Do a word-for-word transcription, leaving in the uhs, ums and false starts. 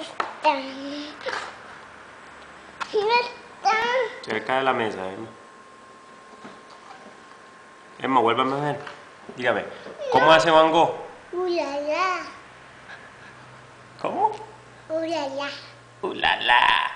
está. No está. Cerca de la mesa, Emma. Emma, vuélvame a ver. Dígame, ¿cómo hace Van Gogh? Ulala. ¿Cómo? Ulala. ¡Ulala!